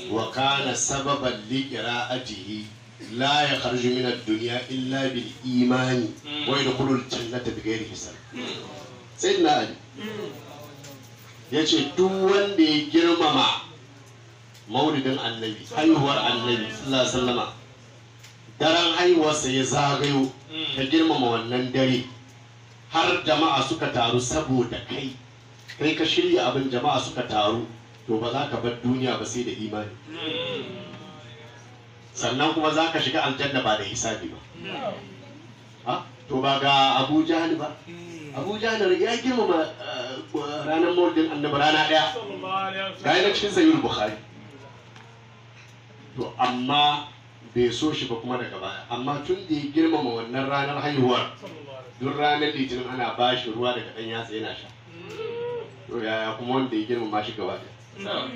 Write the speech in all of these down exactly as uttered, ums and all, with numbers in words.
wa kana sababan li qira'atihi la yakhruju min ad-dunya illa bil imani wa yadkhulu al-jannata bighairi hisab. Sayyidina Ali yace duk wanda ya girmama maulidin annabi, haihuwar annabi sallallahu alaihi wasallama, daren haihuwarsa ya zagayo, ka girmama wannan dare har jama'a suka taru saboda kai, kai ka shirya abin jama'a suka taru, to ba za ka bar duniya ba sai da imani, sannan kuma za ka shiga aljanna ba da hisabi ba. Ha? To ba ga Abu Jahal ba? Abu Jahal ya girmama ranar maulidin annabi rana ɗaya, ga yana cikin sahihul Bukhari. To amma bai so shi ba kuma daga baya, amma tun da ya girmama wannan ranar haihuwar, duk ranar litinin ana ba shi ruwa daga ɗan yatsa yana sha. To yaya kuma wanda ya girmama shi gaba ɗaya?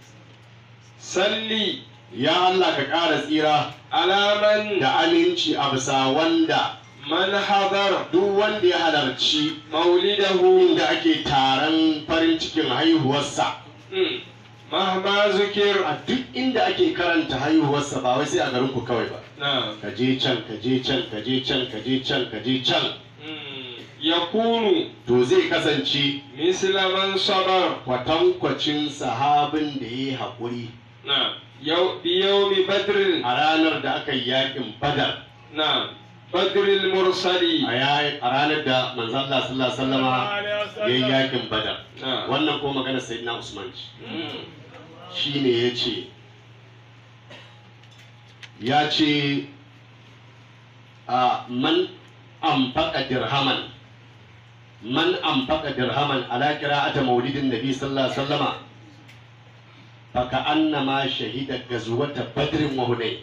Salli Ya Allah ka ƙara tsira alaman da aminci a bisa wanda man hadar duk wanda ya halarci maulidahu inda ake taron farin cikin haihuwarsa, mahma zukir. a duk inda ake karanta haihuwarsa, ba wai sai a garin ku kawai ba, na ka je can ka je can ka je can ka je can ka je can, yakunu to zai kasance misla man sabar. kwatankwacin sahabin da ya yi haƙuri na yau bi yawmi badrin. a ranar da aka yi yakin Badar, na badril mursali. a yayi- a ranar da manzon Allah sallallahu alaihi wasallama ya yi yakin Badar. na Wannan ko magana Sayyidina Usman ce, shine ya ce ya ce a man amfaka dirhaman man amfaka dirhaman ala qira'ati maulidin nabi sallallahu alaihi wasallama faka annama shahida gazwata badrin wa hunayn.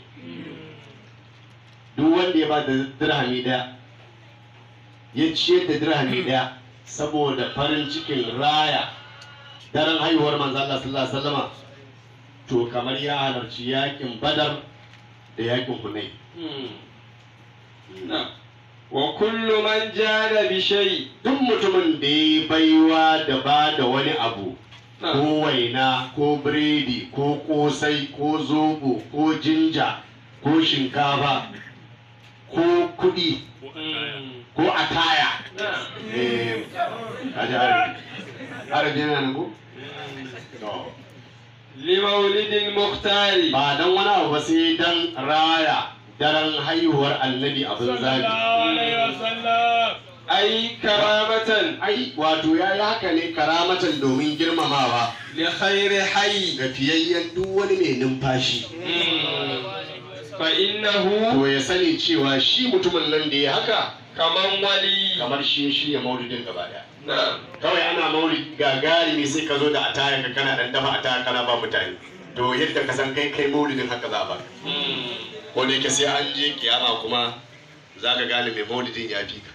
Duk wanda ya ba da dirhami daya, ya ciyar da dirhami daya saboda farin cikin raya daren haihuwar manzo Allah sallallahu alaihi wasallama, to kamar ya halarci yakin Badar da yakin Hunayn. na wa kullu man jada bi shay. Duk mutumin da ya baiwa da ba da wani abu, na ko waina ko biredi ko kosai ko zobo ko jinja ko shinkafa ko kudi ko ataya. Eh, kaji arabi. Arabi yana nan ko? To, li maulidil muhtari. ba dan wani abu ba sai dan raya daren haihuwar annabi abin zabi. ai karamatan Ai, wato ya yi haka ne karamatan domin girmamawa li khairi hayy. ga fiyayyen duk wani mai numfashi. fa innahu To ya sani cewa shi mutumin nan da ya haka kaman wali. kamar shi ya shirya maulidin gaba daya. na Kawai ana maulid gagarumi sai ka zo da ataya ka kana dan dafa ataya kana ba mutane. To yadda ka san kai kai maulidin haka za a baka. Ko da yake sai an je kiyama kuma za ka gane mai maulidin ya fi ka.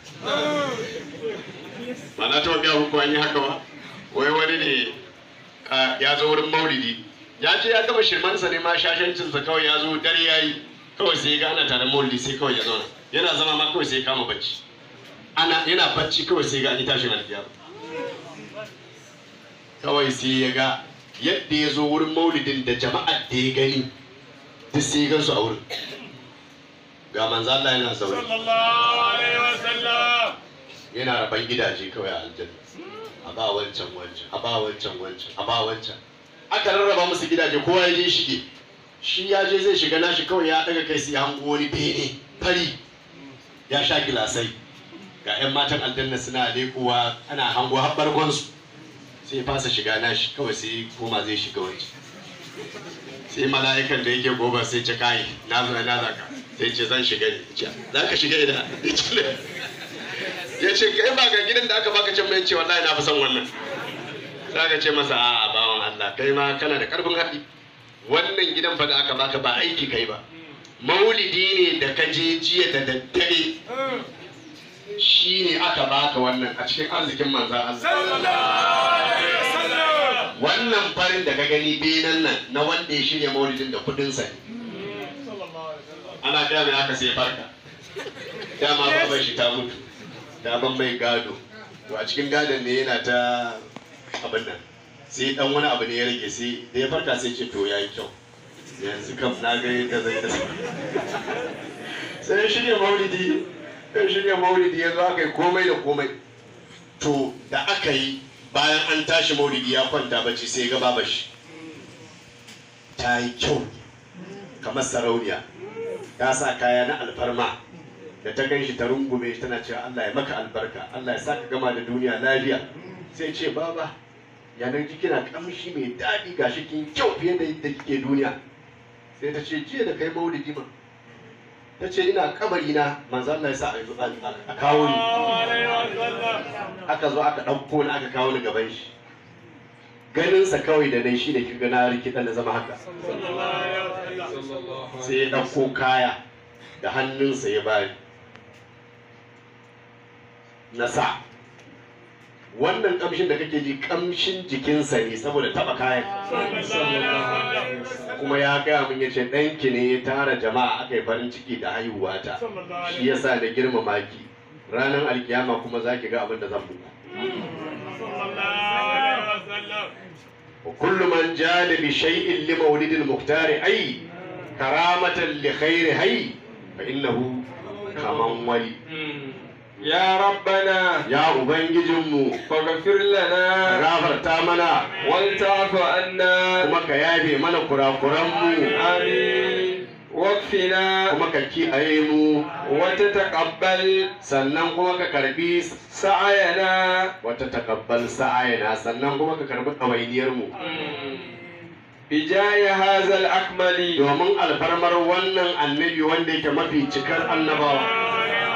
Ba na taɓa biya muku an yi haka ba. Wai wani ne ah, ya zo wurin maulidi. Ya ce ya gama shirmansa ne ma shashancinsa, kawai ya zo dare ya yi. Kawai sai ga ana tare maulidi sai kawai ya zauna. Yana zama ma kawai sai ya kama bacci. Ana yana bacci kawai sai ga an yi tashin alkiyama. Kawai sai ya ga yadda ya zo wurin maulidin da jama'ar da ya gani duk sai ya gansu a wurin. Ga manzo Allah yana zaune yana raban gidaje kawai a aljanna, a ba wancan wancan a ba wancan wancan a ba wancan, aka rarraba musu gidaje, kowa ya je shige, shi ya je zai shiga nashi kawai ya daga kai sai ya hango wani bene fari ya sha gilasai, ga 'yan matan aljanna suna lekowa ana hango har bargonsu, sai ya fasa shiga nashi kawai sai koma zai shiga wancan, sai mala'ikan da yake goba sai ce kai na zo na zaka, sai ce zan shiga ne, za ka shiga ina, ya ce kai ba ga gidan da aka baka can mai ce wallahi na fi son wannan, za ka ce masa a'a bawan Allah kai ma kana da karfin haɗi, wannan gidan fa da aka baka ba aiki kai ba, maulidi ne da ka je jiya da daddare shi ne aka baka wannan a cikin arzikin manzan Allah. Wannan farin da ka gani benan nan na wanda ya shirya maulidin da kudinsa ne. Ana gaya mai haka sai farka. Dama baban shi ta mutu. Daman mai gado. To a cikin gadon ne yana ta abin nan. Sai dan wani abu ne ya rage sai da ya farka sai ce to yayi kyau. yanzu kam na ga yadda zai da sai shirya maulidi sai shirya maulidi ya zo aka yi komai da komai. To da aka yi bayan an tashi maulidi ya kwanta bacci sai ga babashi ta yi kyau kamar sarauniya, ta sa kaya na alfarma, da ta gan shi ta rungume shi tana cewa Allah ya maka albarka, Allah ya saka gama da duniya lafiya. Sai ce baba yanar ji kina kamshi mai daɗi gashi kin kyau fiye da yadda kike duniya. Sai ta ce jiya da kai maulidi ma, ta ce ina kabari na manzo Allah ya sa a kawo ni, aka zo aka ɗauko ni aka kawo ni gaban shi. Ganinsa kawai da nan shi da kiga na rikida na zama haka. Sai ya ɗauko kaya da hannunsa ya bari na sa. Wannan kamshin da kake ji kamshin jikinsa ne saboda taba kayan. Kuma ya gaya min yace ɗanki ne ya tara jama'a aka yi farin ciki da haihuwata, shi yasa da girmama ki. Ranar alkiyama kuma za ki ga abin da zan muku. وكل من جاد بشيء لمولد المختار أي كرامة لخير هي فإنه كمن ولي. يا ربنا يا أبنجمو فاغفر لنا غافر تامنا والتعف عنا كما كيابي من قرى قرمو آمين واكفنا كما كي أيمو وتتقبل sannan kuma ka karbi سعينا وتتقبل سعينا sannan kuma ka karbi ɗawainiyar mu بجاه هذا الأكمل domin alfarmar wannan annabi wanda yake mafi cikar annabawa.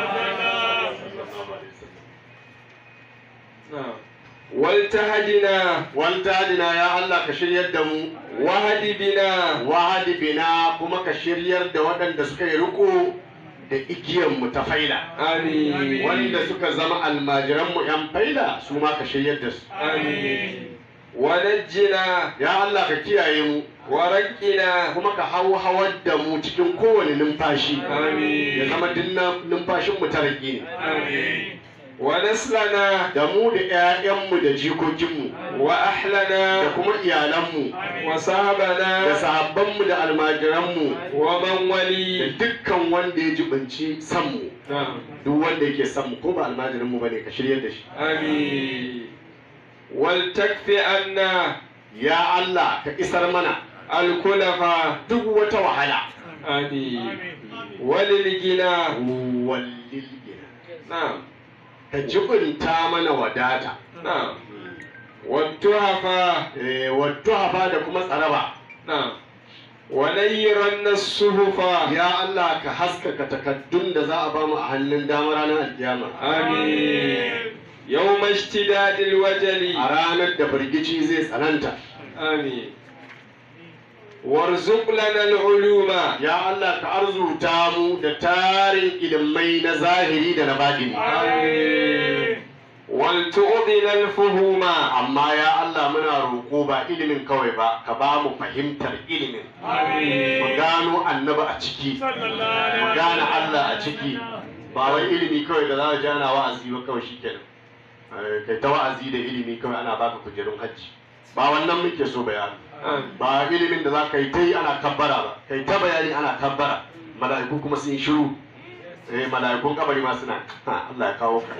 والتهدنا والتهدنا يا الله كشرير دمو وهد بنا wahadi bina kuma ka shiryar da waɗanda suka yi riko da igiyan mu ta faila. آمين Wanda suka zama almajiran mu yan faila su ma ka shiryar da su. آمين ونجنا Ya Allah ka kiyaye mu ورقنا kuma ka hau hawar da mu cikin kowane numfashi. آمين Ya zama duk numfashin mu ta rage ne. آمين ونسلنا Da mu da 'ya'yanmu da jikokinmu da وأهلنا kuma iyalanmu da وصحبنا sahabbanmu da almajiranmu ومن da ولي dukkan wanda ya jibinci sanmu. نعم Duk wanda yake sanmu ko ba almajirinmu bane ka shiryar da shi. آمين ولتكفي عنا Ya Allah ka isar mana الكلفة duk wata wahala. آمين وللغنى Wallil gina. نعم Ka jibinta mana wadata. نعم والتحفة Eh, wato hafa da kuma tsaraba. نعم ونيرن الصحف Ya Allah ka haskaka takaddun da za a bamu a hannun dama ranar alkiyama. آمين يوم اشتداد الوجل A ranar da firgici zai tsananta. آمين وارزق لنا العلوم Ya Allah ka arzuta mu da tarin ilimai na zahiri da na baɗini. آمين ولتؤذن الفهوم Amma ya Allah muna roƙo ba ilimin kawai ba, ka ba mu fahimtar ilimin. Mu آمين gano annabi a ciki, mu gane Allah a ciki. Ba wai ilimi kawai da za a ji ana wa'azi ba kawai shikenan. Eh, Kai ta wa'azi da ilimi kawai ana baka kujerun hajji. Ba wannan muke so bayani. آمين Ba ilimin da za ka yi ta yi ana kabbara ba, kai ta bayani ana kabbara. Mala'iku kuma sun yi shiru. Eh, mala'ikun kabari ma suna ha Allah ya kawo ka.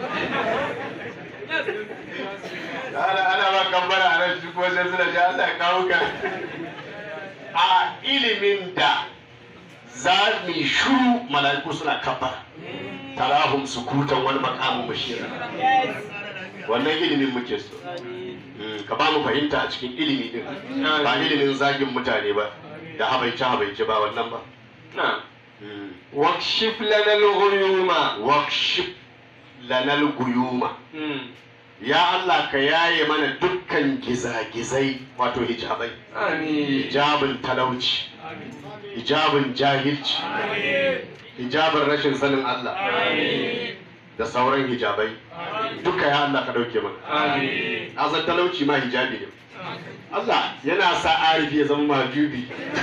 ana ana ba kabbara a nan shi kuma sai suna ji Allah ya kawo ka. A ilimin da za mu yi shuru mala'iku suna kabbara. Tarahum sukutan wani makamin bashira. Wannan ilimin muke so. Mm, ka ba mu fahimta a cikin ilimi din. Ba ilimin zagin mutane ba da habaice habaice ba wannan ba. نعم Mm. واكشف لنا الغيوم Wakshif lanal guyuma. مم. Ya Allah ka yaye mana dukkan gizagizai wato hijabai. آمين Hijabin talauci, hijabin jahilci, hijabin rashin sanin Allah آمين da sauran hijabai. Duka ya Allah ka dauke mana. آمين Azan talauci ma hijabi ne. Allah yana sa arifi ya zama majubi.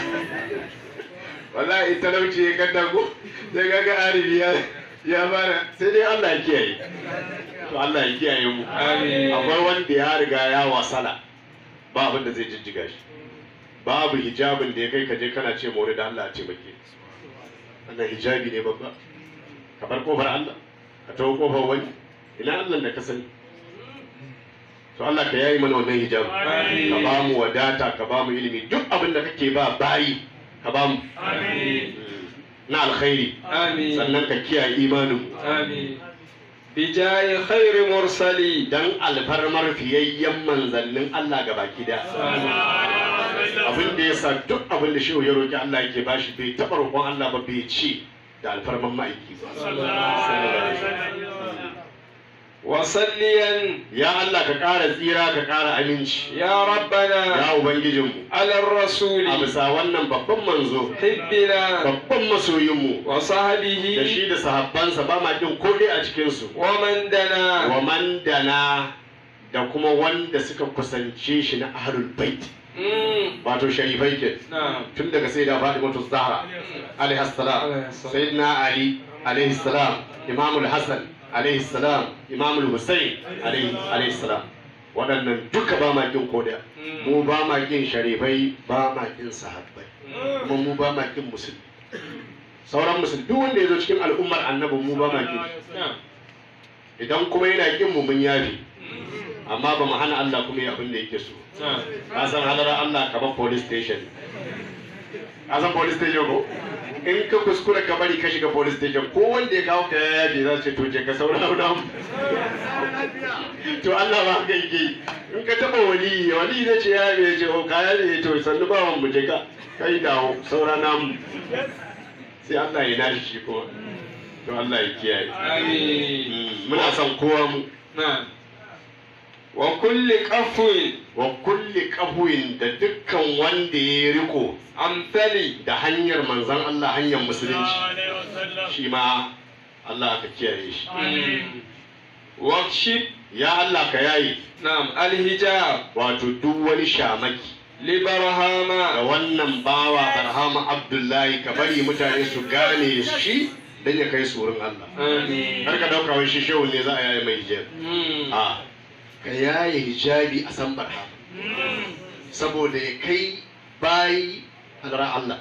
Wallahi talauci ya kadda ko sai kaga arifi ya ya fara sai dai Allah ya kiyaye. To Allah ya kiyaye mu. آمين Akwai wanda ya riga ya wasala ba abin da zai jijjiga shi. babu hijabin da ya kai ka je kana ce maulidi da Allah ya taimake wannan hijabi ne babba ka bar kofar Allah ka tawo kofar wani ina Allah da ka sani to Allah ka yayi mana wannan hijabi ka ba mu wadata ka ba mu ilimi duk abin da kake ba bayi ka ba mu na alkhairi sannan ka kiyaye imanin mu amin bijayi khairi mursali dan alfarmar fiyayyen manzannin Allah gabaki da abin da yasa duk abin da shehu ya roki Allah yake bashi bai taɓa roƙon Allah ba bai ci da alfarman ma'aiki wasalliyan ya Allah ka ƙara tsira ka ƙara aminci ya rabbana ya ubangijinmu alar rasuli a bisa wannan babban manzo hibbina babban masoyinmu wa sahabihi da shi da sahabbansa ba ma kin ko dai a cikinsu wa man dana wa man dana da kuma wanda suka kusance shi na ahlul bait wato sharifai ke tun daga sai da Fatimatu Zahra alaihi salam sayyidina Ali alaihi salam Imamul Hasan alaihi salam Imamul Hussein alaihi salam waɗannan duka ba ma kin koda mu ba ma kin sharifai ba ma kin sahabbai kuma mu ba ma kin musulmi sauran musulmi duk wanda ya zo cikin al'ummar annabi mu ba ma kin idan kuma yana kin mu mun yafi amma ba mu hana Allah kuma ya abin da yake so ka san hadara Allah kamar police station ka san police station ko in ka kuskura ka bari ka shiga police station ko wanda ya kawo ka ya yaje za su ce to je ka saurara na mu to Allah ba ka yi in ka taba wali wali zai ce ya yaje ce o ka yaje to sannu ba mu je ka kai dawo saura na mu sai Allah ya nashi shi kuma to Allah ya kiyaye amin muna son kowa mu na wa kulli qafwin wa kulli qafwin da dukkan wanda ya riko amsali da hanyar manzon Allah hanyar musulunci shi ma Allah ka kiyaye shi wakshif ya Allah ka yayi na'am alhijab wato duk wani shamaki li barhama da wannan bawa Barhama Abdullahi ka bari mutane su gane shi dan ya kai su wurin Allah amin har ka dauka wai shi shehu ne za a yayi mai hijabi a ka yaye hijabi a san Barhama saboda ya kai bayi hadara Allah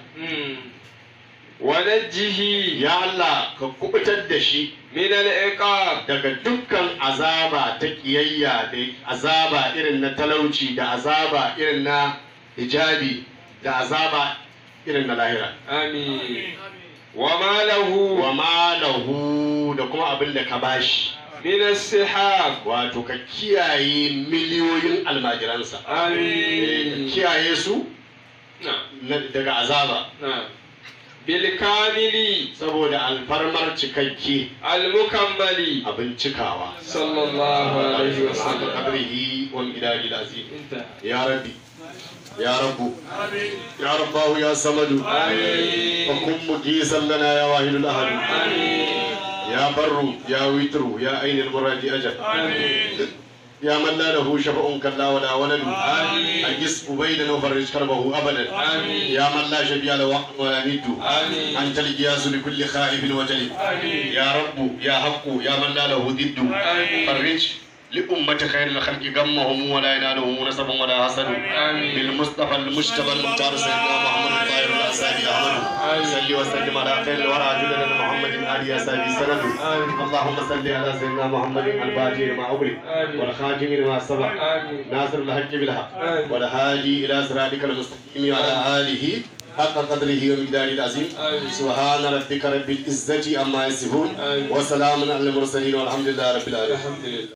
wanajjihi ya Allah ka kubutar da shi min al-iqab daga dukkan azaba ta kiyayya da azaba irin na talauci da azaba irin na hijabi da azaba irin na lahira amin wa ma lahu wa ma lahu da kuma abin da ka bashi min as-sihab wato ka kiyaye miliyoyin almajiransa amin kiyaye su na daga azaba na bil kamili saboda alfarmar cikakke al-mukammali abin cikawa sallallahu alaihi wasallam qadrihi wa midadi al-azim inta ya rabbi ya rabbu ya rabbahu ya samadu amin wa kun mujisan lana ya wahidul ahad amin ya barru ya witru ya ainul muradi ajal amin يا من لا له شفاء كلا ولا ولد آمين أجس أبيدا وفرج كربه أبدا آمين يا من لا شبيه له ولا ند آمين أنت الجياس لكل خائف وجل آمين يا رب يا حق يا من لا له ضد آمين فرج لأمة خير الخلق غمهم ولا ينالهم نسب ولا حسد آمين بالمصطفى المجتبى المختار سيدنا محمد الطاهر الأنصاري أحمد صل وسلم على خير الورى جلنا محمد آل أصحابه سند اللهم صل على سيدنا محمد الفاتح لما أغلق والخاتم لما سبق ناصر الحق بالحق والهادي إلى صراطك المستقيم وعلى آله حق قدره ومقداره العظيم سبحان ربك رب العزة عما يصفون وسلام على المرسلين والحمد لله رب العالمين.